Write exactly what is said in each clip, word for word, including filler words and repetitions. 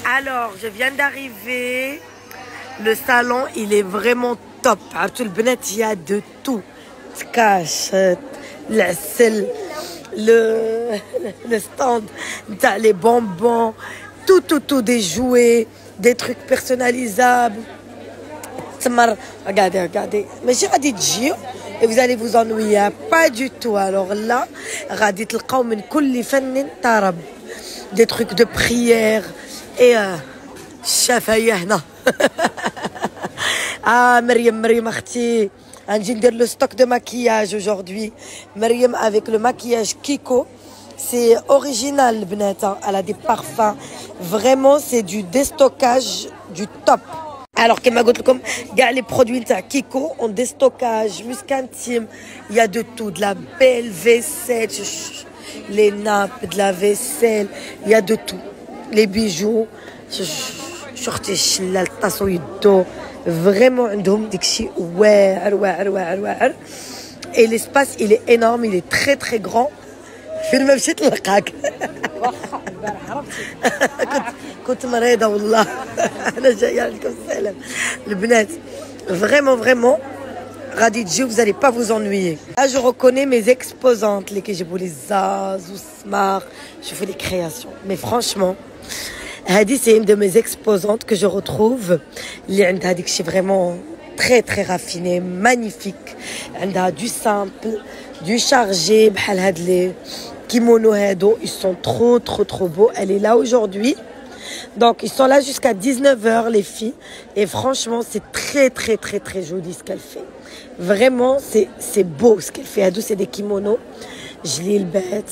Alors, je viens d'arriver. Le salon, il est vraiment top. عرفتوا البنات, il y a de tout. Cache, العسل, le, le stand, les bonbons, tout, tout, tout, des jouets, des trucs personnalisables. Regardez, regardez. Mais j'ai dit تجيو et vous allez vous ennuyer. Pas du tout. Alors là, غادي تلقاو من كل فن طرب. Des trucs de prière et الشفاية هنا. Ah, Myriam, Myriam اختي. J'ai le stock de maquillage aujourd'hui. Myriam avec le maquillage Kiko. C'est original, Benata. Elle a des parfums. Vraiment, c'est du déstockage du top. Alors, comme je vous ai dit, les produits de Kiko ont déstockage, musc intime. Il y a de tout. De la belle vaisselle, les nappes, de la vaisselle. Il y a de tout. Les bijoux. Vraiment, et l'espace, il est énorme, il est très très grand. فين مشيت نلقاك كنت كنت مريضه والله انا جايه عليكم السلام البنات vraiment vraiment غادي تجيو, vous allez pas vous ennuyer. Là je reconnais mes exposantes les que j'ai les Zaz ou Smart, je fais des créations mais franchement Hadi c'est une de mes exposantes que je retrouve اللي عندها ديك شي vraiment très très raffiné, magnifique. عندها du simple, du chargé بحال هاد لي kimono هادو, ils sont trop trop trop beaux. Elle est là aujourd'hui. Donc ils sont là jusqu'à dix-neuf heures les filles et franchement c'est très très très très joli ce qu'elle fait. Vraiment c'est c'est beau ce qu'elle fait. هادو c'est des kimonos جليلبات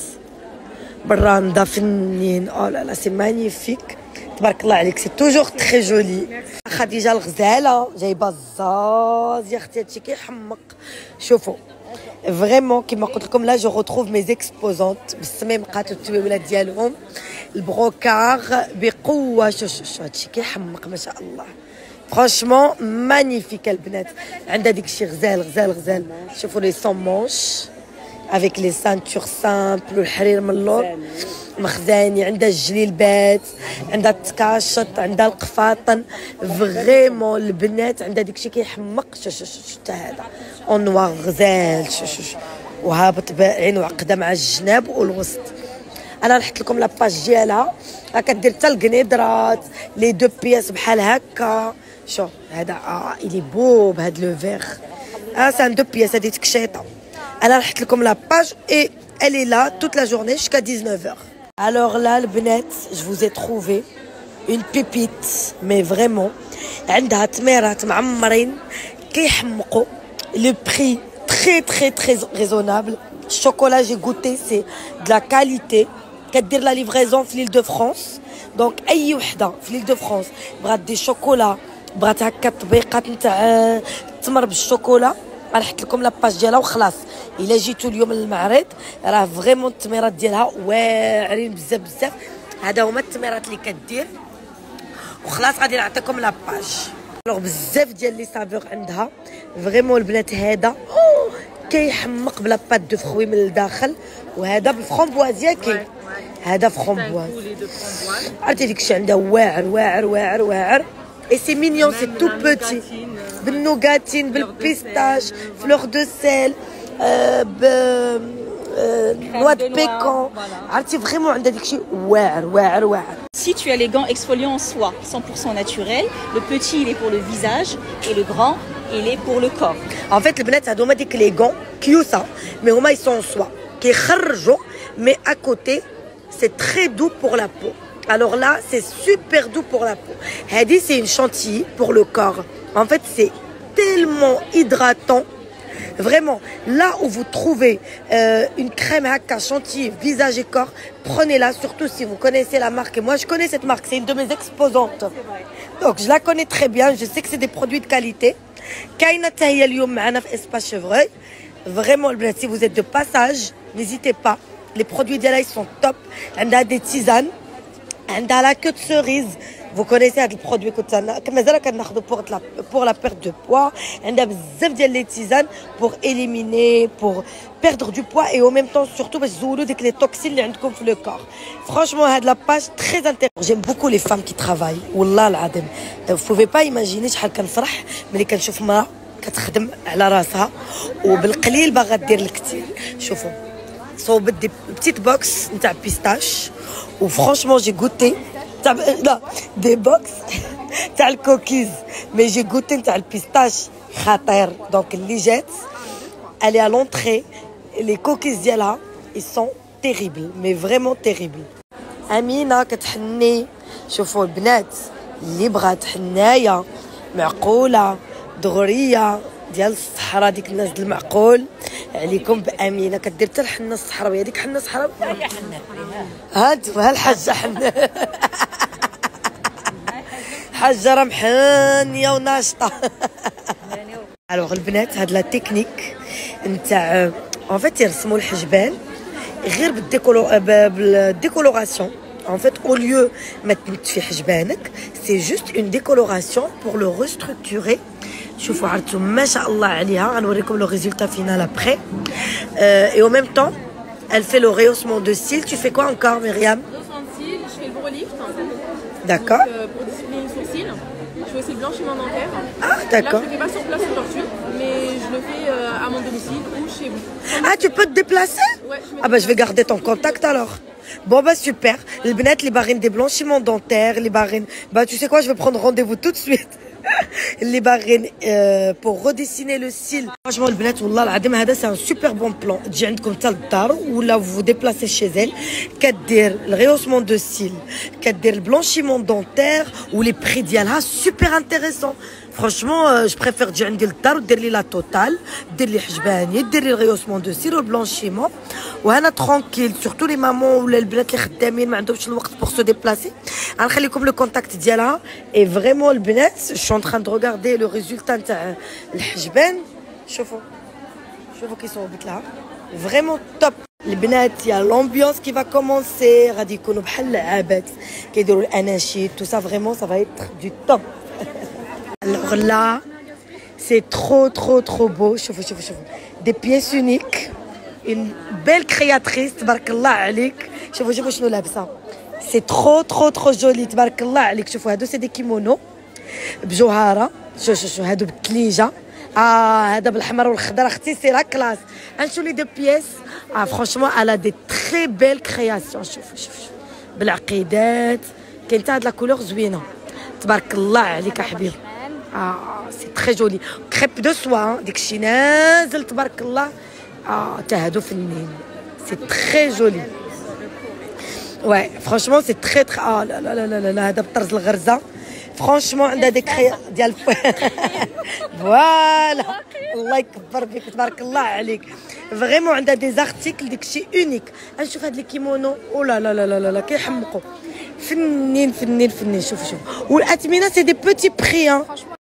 براندا فنين. Oh là là, c'est magnifique. تبارك الله عليك, c'est toujours très joli. خديجه الغزاله جايبه الزاز يا اختي, هادشي كيحمق. شوفوا vraiment كيما قلت لكم, là je retrouve mes exposantes بالسميمقات والتويولات ديالهم, البروكار بقوه. شو شو شو هادشي كيحمق ما شاء الله. فرانشمون مانيفيك البنات. عندها ديك الشيء غزال غزال غزال. شوفوا لي سون مونش avec les ceintures simples والحرير من اللور مخزاني. عندها الجليلبات, عندها التكاشط, عندها القفاطن. فريمون البنات عندها داكشي كيحمق. شو شو شو حتى هذا اون نوار غزال. شو شو شو وهابط باعين وعقده مع الجناب والوسط. انا رحت لكم لاباج ديالها, راه كدير حتى القنيدرات لي دو بياس بحال هكا. شوف هذا اه الي بو بهاد لو فيغ. اه سان دو بياس, هادي تكشيطه. انا رحت لكم لاباج et elle est là toute la journée jusqu'à dix-neuf heures. Alors là, le Benet, je vous ai trouvé une pépite, mais vraiment. عندها تميرات معمرين كيحمقوا. Le prix très très très raisonnable. Chocolat, j'ai goûté, c'est de la qualité. كدير la livraison في l'île de France. Donc أي وحدة في l'île de France بغات دي شوكولا, بغات هكا تطبيقات نتاع التمر بالشوكولا, رحت لكم لاباج ديالها وخلاص. الا جيتوا اليوم للمعرض راه فريمون التميرات ديالها واعرين بزاف بزاف. هذا هما التميرات اللي كدير وخلاص. غادي نعطيكم لاباج. الوغ بزاف ديال لي سافور عندها فريمون البنات. هذا كيحمق بلا بات دو فخوي من الداخل, وهذا بالفرامبواز ياكي. هذا فرامبواز. عرفتي ديك الشيء عندها واعر واعر واعر واعر. Et c'est mignon, c'est tout petit. بالنوغاتين, بالبيستاش, fleur de sel, euh, euh, noix de pécan. عرفتي فريمون عندها ديك الشيء واعر واعر واعر. Si tu as les gants exfoliants en soie cent pour cent naturel, le petit il est pour le visage et le grand il est pour le corps. En fait البنات هادو هما ديك لي غون كيوسا, mais هما ils sont en soie كيخرجوا, mais à côté c'est très doux pour la peau. Alors là, c'est super doux pour la peau. Hadi, c'est une chantilly pour le corps. En fait, c'est tellement hydratant. Vraiment, là où vous trouvez euh, une crème Hakka chantilly visage et corps, prenez-la, surtout si vous connaissez la marque. Et moi, je connais cette marque, c'est une de mes exposantes. Donc, je la connais très bien, je sais que c'est des produits de qualité. Kaina Tahia Lyoum Ma'ana fi Espace Chevreuil. Vraiment, si vous êtes de passage, n'hésitez pas. Les produits d'Yala, ils sont top. On a des tisanes. عندها لا كو سوريز. Vous connaissez هاد البرودوي كنت انا مازال كناخذو بور لا بور لا بيرت دو بوا. عندها بزاف ديال لي تيزان بور اليميني بور perdre du poids et en même temps surtout باش تزولوا ديك لي توكسين اللي عندكم في لو كور. فرانشمون هاد لا باج تري انتيريسون. جيم بوكو لي فام كي ترافاي والله العظيم. Vous pouvez pas imaginer شحال كنفرح ملي كنشوف مرا كتخدم على راسها وبالقليل باغا دير الكثير. شوفوا صوبت دي بتيت بوكس نتاع بيستاش وفرانشمون جي غوتي تاع لا دي بوكس تاع الكوكيز مي جي غوتي تاع البيستاش خطير. دونك اللي جات elle est à l'entrée les cookies ديالها ils sont terribles mais vraiment terribles. أمينة كتحني. شوفوا البنات اللي بغات حنايه معقوله دغريه ديال الصحراء ديك الناس د المعقول عليكم بأمينة كدير حتى الحنه الصحراويه ديك حنه صحراويه. ها انتم ها الحاجه حنه حاجه راه محنيه وناشطه. الوغ البنات هاد لا تكنيك نتاع ان فيت يرسموا الحجبان غير بالديكولو بالديكولوراسيون. En fait, au lieu de mettre حجبانك, c'est juste une décoloration pour le restructurer. شوفوا عرفتوا ما شاء الله عليها. غنوريكم le résultat final après. Euh, et en même temps, elle fait le rehaussement de cils. Tu fais quoi encore, Myriam? Rehaussement de cils, je fais le brow lift. D'accord. Donc, euh, pour discipliner les sourcils. Je fais aussi le blanchiment dentaire. Ah, d'accord. Là, je le fais pas sur place aujourd'hui, mais je le fais euh, à mon domicile ou chez vous. Ah, tu peux te déplacer? Ouais, je me Ah bah je vais garder ton contact alors. Bon bah super. Les bnettes, les barines des blanchiments dentaires, les barines. Bah tu sais quoi, je vais prendre rendez-vous tout de suite. Les barines euh, pour redessiner le cil. Franchement les bnettes, والله العظيم هذا c'est un super bon plan. تجي عندكم حتى للدار ولا vous vous déplacez chez elle. كدير le rehaussement de cils, كدير le blanchiment dentaire ou les prix ديالها super intéressant. Franchement, euh, je préfère تجي عندي للدار ودير لي لا توتال، دير لي حجباني، دير لي الريوسمون دو سير والبلانشيمون وهنا ترونكيل. سورتو لي مامون ولا البنات اللي خدامين ما عندهمش الوقت بور سو ديبلاسي. غنخليكم لو كونتاكت ديالها. اي فريمون البنات شو ان دو ريغاردي لو ريزولتا نتاع الحجبان. شوفوا شوفوا كي صوبت لها فريمون توب. البنات يا لومبيونس كي فا كومونسي غادي يكونوا بحال اللعابات كيديروا الاناشيد تو سا. فريمون سا فا ايتر دو توب. Alors là, c'est trop, trop, trop beau. شوفوا شوفوا شوفوا. Des pièces uniques. Une belle créatrice. تبارك الله عليك. شوفوا شوفوا شنو لابسة. C'est trop, trop, trop joli. تبارك الله عليك. شوفوا هادو سي دي كيمونو بجوهرة. شوفوا شوفوا هادو بالثليجة. اه هذا بالاحمر والخضر اختي سي لا كلاس. نشوفوا لي دو بيس. اه فرانشمون elle a des très belles créations. شوفوا شوفوا بالعقيدات. كاين حتى هاد لا كولور زوينة. تبارك الله عليك يا حبيبي. Ah, c'est très joli. Crêpe de soie, داكشي نازل تبارك الله. Ah, تا هادو فنين. C'est très joli. Ouais, franchement c'est très très. Ah là là là là là هذا بطرز الغرزة. Franchement عندها ديك ديال فوالا. الله يكبر بك تبارك الله عليك. فريمون عندها دي زارتيكل داكشي اونيك. نشوف هاد الكيمونو. او لا لا لا لا لا كيحمقوا. فنين فنين فنين. شوف شوف. والاثمنه سي دي بوتي بري.